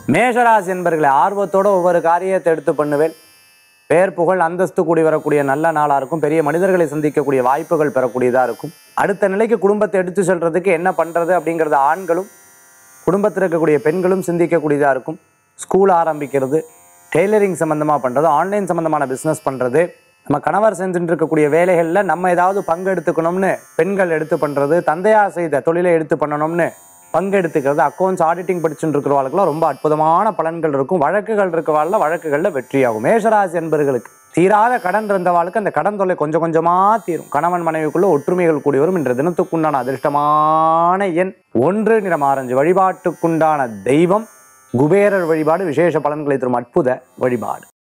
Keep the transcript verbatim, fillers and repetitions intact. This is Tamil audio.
மேஷராசி என்பர்களை ஆர்வத்தோட ஒவ்வொரு காரியத்தை எடுத்து பண்ணுவேன். பேர் புகழ் அந்தஸ்து கூடி வரக்கூடிய நல்ல நாளாக இருக்கும். பெரிய மனிதர்களை சந்திக்கக்கூடிய வாய்ப்புகள் பெறக்கூடியதாக இருக்கும். அடுத்த நிலைக்கு குடும்பத்தை எடுத்து செல்றதுக்கு என்ன பண்ணுறது அப்படிங்கிறத ஆண்களும் குடும்பத்தில் இருக்கக்கூடிய பெண்களும் சிந்திக்கக்கூடியதாக இருக்கும். ஸ்கூல் ஆரம்பிக்கிறது, டெய்லரிங் சம்மந்தமாக பண்ணுறது, ஆன்லைன் சம்மந்தமான பிஸ்னஸ் பண்ணுறது, நம்ம கணவர் செஞ்சுட்டு இருக்கக்கூடிய வேலைகளில் நம்ம ஏதாவது பங்கு எடுத்துக்கணும்னு பெண்கள் எடுத்து பண்ணுறது, தந்தையார் செய்த தொழிலை எடுத்து பண்ணணும்னு பங்கு எடுத்துக்கிறது, அக்கௌண்ட்ஸ் ஆடிட்டிங் படிச்சுட்டு இருக்கிறவர்களுக்குலாம் ரொம்ப அற்புதமான பலன்கள் இருக்கும். வழக்குகள் இருக்கிறவாள் வழக்குகளில் வெற்றியாகும். மேஷராசி என்பர்களுக்கு தீராத கடன் இருந்தவாளுக்கு அந்த கடன் தொல்லை கொஞ்சம் கொஞ்சமாக தீரும். கணவன் மனைவிக்குள்ள ஒற்றுமைகள் கூடி வரும். இன்று தினத்துக்குண்டான அதிர்ஷ்டமான எண் ஒன்று, நிறம் ஆரஞ்சு. வழிபாட்டுக்குண்டான தெய்வம் குபேரர் வழிபாடு. விசேஷ பலன்களை தரும் அற்புத வழிபாடு.